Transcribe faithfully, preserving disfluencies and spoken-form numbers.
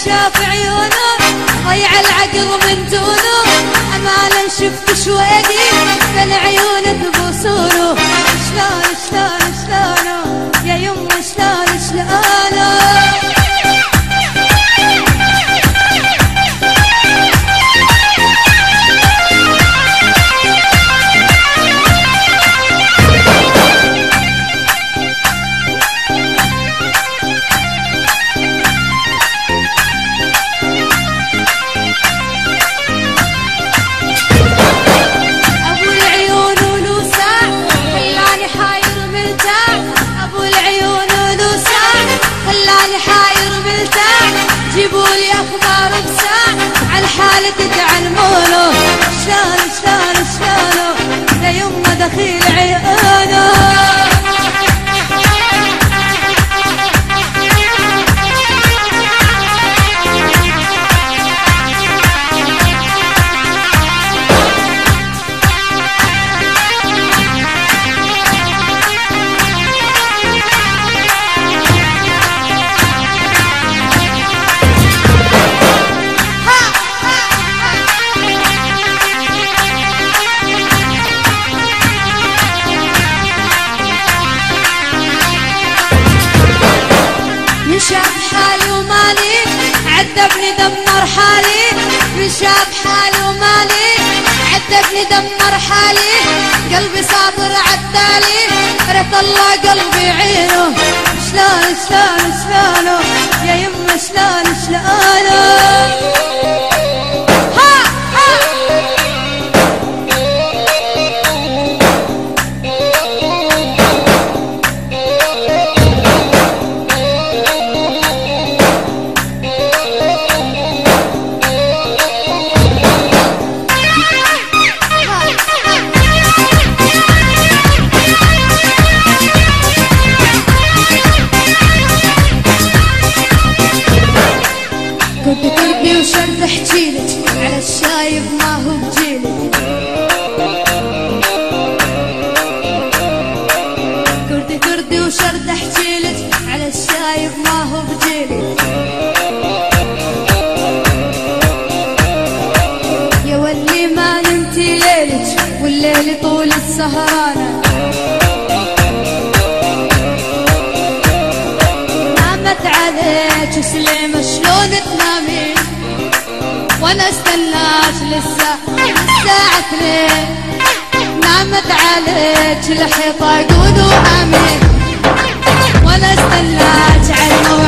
شاف عيونه ضيع العقل من دونه، امالا شفت شويدي من عيونه بوصوله. شلون شلون شلونه يا يمه شلون شلونه. جيبولي اخبار بساعة عن حالتي تعلمونه. شلون شلون شلونه يا يمه دخيل عيونه. شاف حالي ومالي عذبني دمر حالي. من شاف حالي ومالي عذبني دمر حالي. قلبي صابر عالتالي رث الله قلبي عينه. شلون شلون شلونه يا يمه شلون شلونه. كردي كردي وشرد احجيلك على الشايب ما هو بجيلك. كردي كردي وشرد احجيلك على الشايب ما هو بجيلك. يا ولي ما نمتي ليلك والليل طول السهرانة. نامت عليك سليمة شلون تنامين وانا استناك للساعة الساعة اثنين. نامت عليك الحيطة قولوا امين وانا استناك على